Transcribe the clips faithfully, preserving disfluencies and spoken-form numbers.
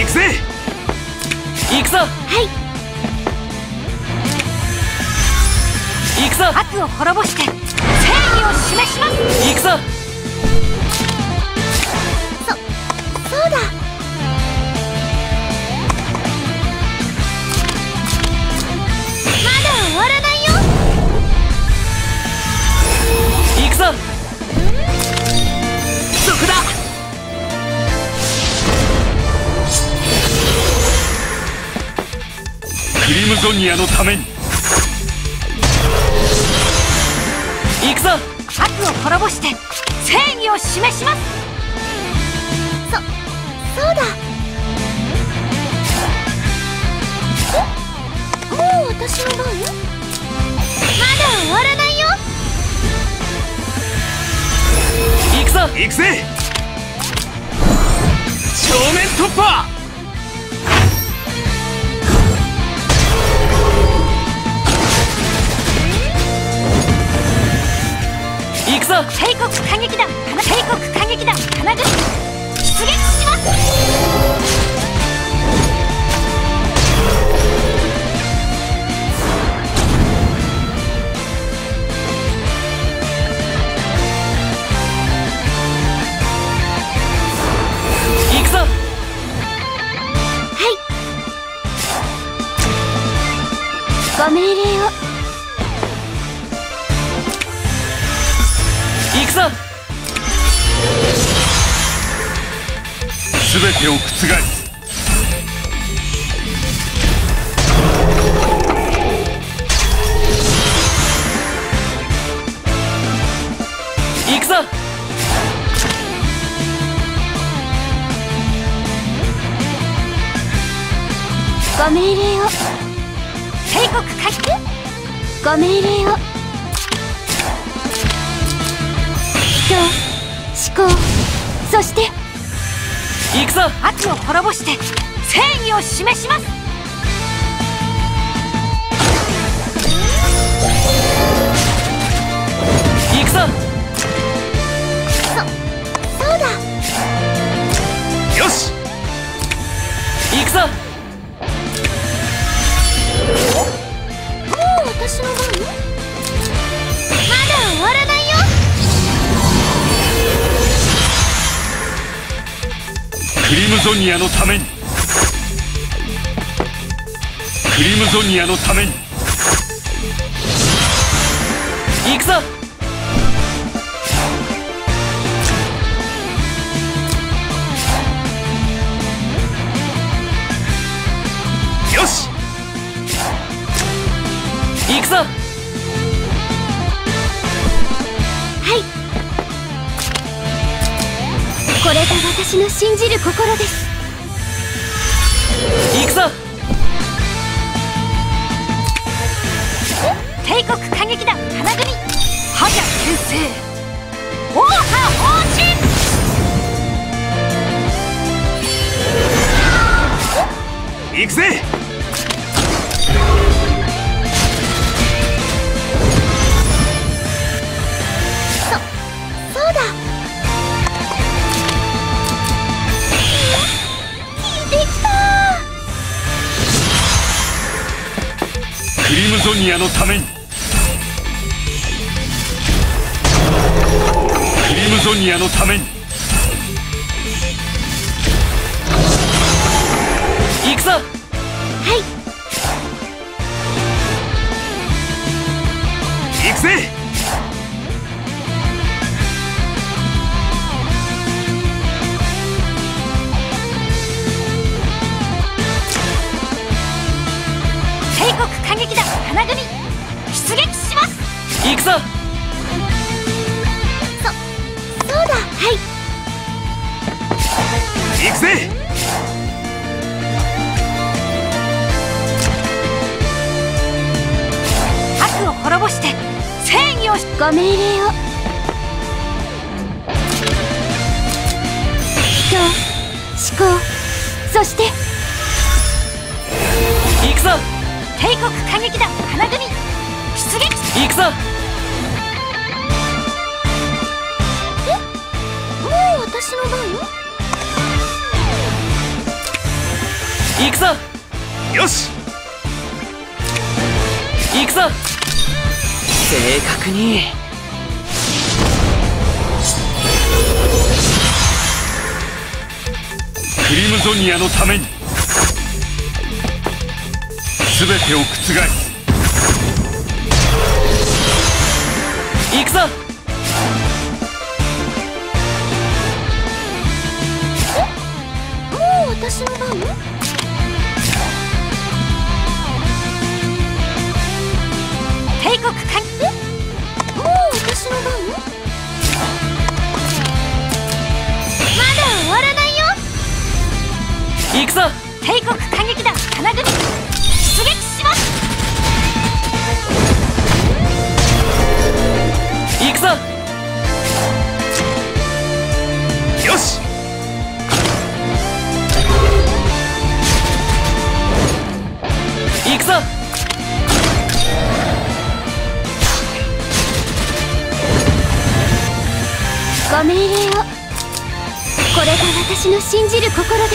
くぜ。行くぞ。 はい。 行くぞ。 悪を滅ぼして正義を示します。 行くぞ。 そ、そうだ。まだ終わらないよ。 行くぞ。そこだ。クリムゾニアのために。行くぞ。 悪を滅ぼして正義を示します。そ、そうだ。え、もう私の番？まだ終わらないよ。 行くぞ。行くぜ。正面突破。行くぞ。 帝国歌劇団帝国歌劇団金具出撃します。 行くぞ。 はい。ご命令を。 行くぞ。すべてを覆す。行くぞ。 ご命令を。帝国回復。ご命令を。人、思考、そして行くぞ。 悪を滅ぼして正義を示します。 行くぞ。 そ、そうだ。 よし。行くぞ。 もう私の番？まだ終わらないよ。 クリムゾニアのために。クリムゾニアのために。行くぞ。よし。行くぞ。 はい。これが私の信じる心です。 行くぞ。 帝国歌劇団花組覇者転生王派方針。 行くぜ。 そ、そうだ。できた。 クリムゾニアのために。クリムゾニアのために。行くぞ。 はい。 行くぜ。 帝国歌劇団花組出撃します。 行くぞ。 そ、そうだ。はい。 行くぜ。 悪を滅ぼして正義を。ご命令を。人、思考、そして行くぞ。 帝国歌劇団花組出撃。 行くぞ。 え、もう私の番？ よし行くぞ。正確に。 クリムゾニアのために全てを覆す。 行くぞ。 もう私の番？帝国艦えもう私の番？まだ終わらないよ。 行くぞ。 帝国艦撃団花組出撃します。 行くぞ。 よし行くぞ。 ご命令を。これが私の信じる心です。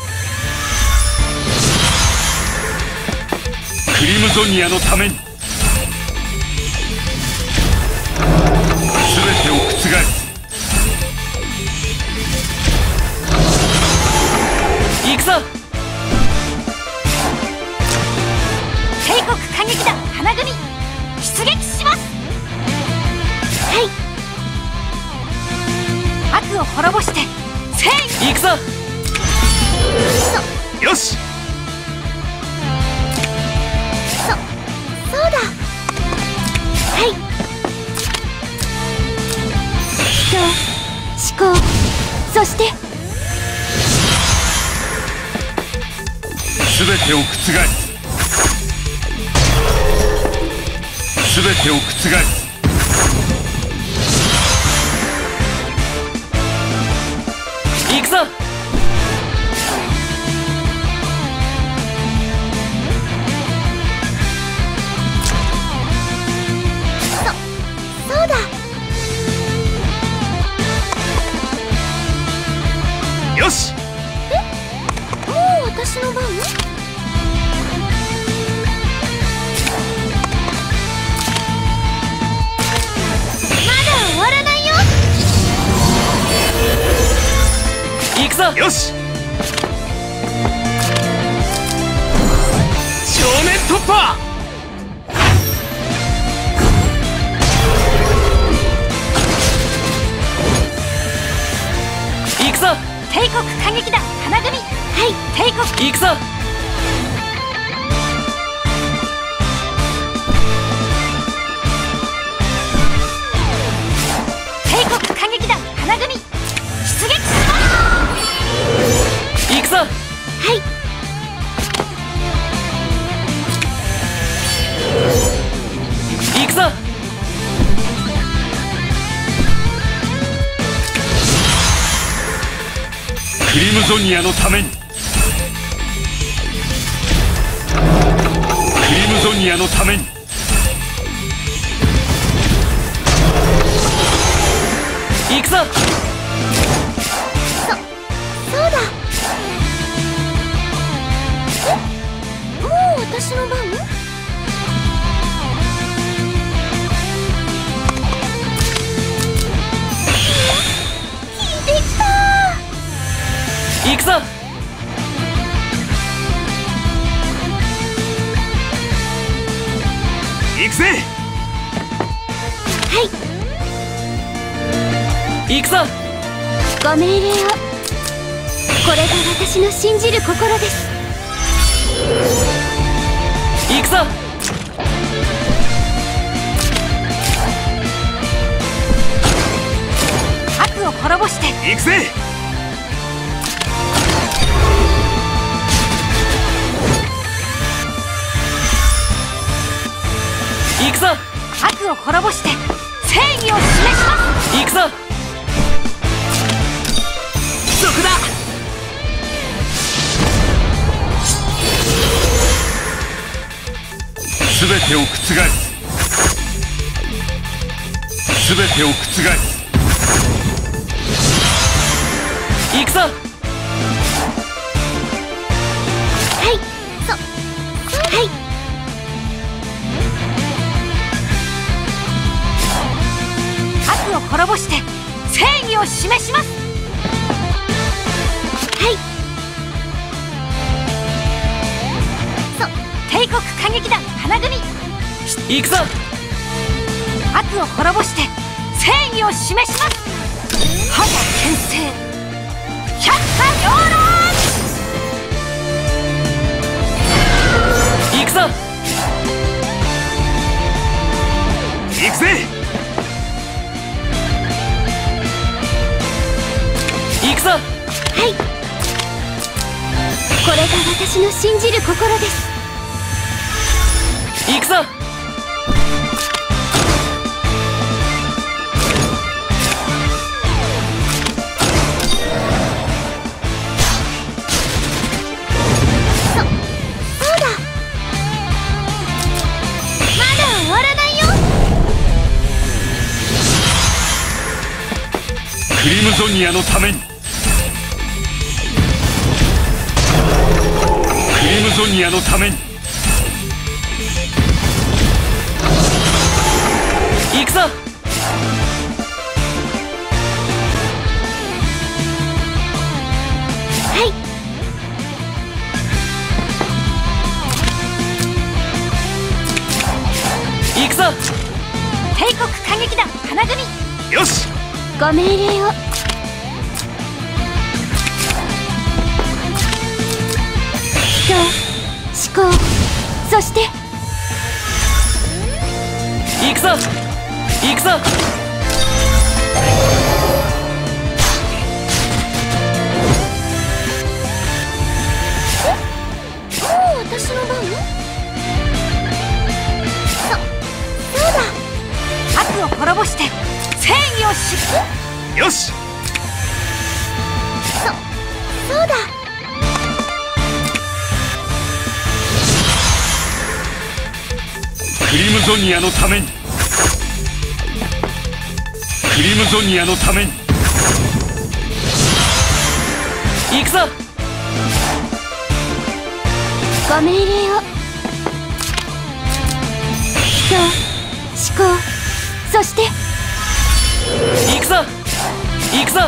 クリムゾニアのために全てを覆す。 行くぞ。 帝国艦撃団花組出撃します。はい。悪を滅ぼして正義。 行くぞ。 よしそそうだ。はい。人思考そして全てを覆す。全てを覆す。 行くぞ。 そそうだ。 よしえもう私の番？ 行くぞ。 よし正面突破。 行くぞ。 帝国艦撃団花組はい帝国行くぞ。 帝国艦撃団花組出撃します。 行くぞ。 はい。 行くぞ。 クリムゾニアのためにクリムゾニアのために行くぞ。 そそうだ。えもう私の番？引いてきた。 行くぞ。 行くぜ。 はい。 行くぞ。 ご命令を。これが私の信じる心です。 行くぞ。 悪を滅ぼして行くぜ。 行くぞ。 悪を滅ぼして正義を示します。 行くぞ。そこだ。 全てを覆す。全てを覆す。 行くぞ。 はい。そはい悪を滅ぼして正義を示します。はいそう帝国歌劇団花組行くぞ。 悪を滅ぼして正義を示します。覇者転生百花繚乱。 行くぞ。 行くぜ。 行くぞ。 はいこれが私の信じる心です。 行くぞ。 クリムゾニアのために、クリムゾニアのために。 行くぞ。 はい行くぞ。 帝国歌劇団花組よし。 ご命令を。人思考そして行くぞ。行くぞ。 もう私の番？そそうだ悪を滅ぼして正義をしよし。 そそうだクリムゾニアのために、クリムゾニアのために。 行くぞ。 ご命令を。人思考そして行くぞ。行くぞ。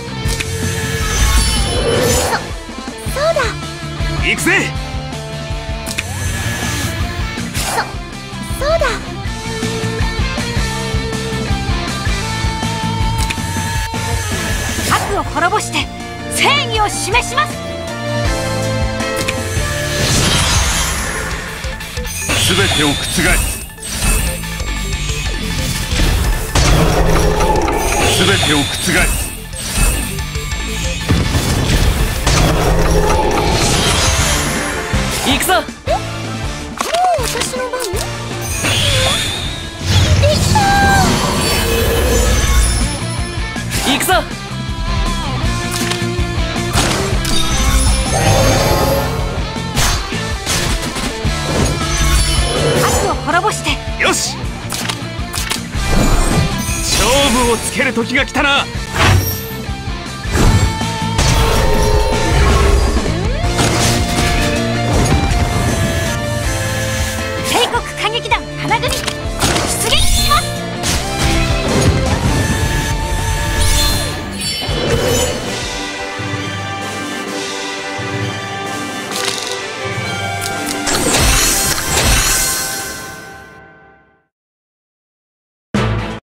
そそうだ行くぜ。 そそうだ悪を滅ぼして正義を示します。 すべてを覆す。すべてを覆す。 行くぞ。 えもう私の番？できたー。 行くぞ。 悪を滅ぼしてよし。勝負をつける時が来たな。 帝国歌劇団花組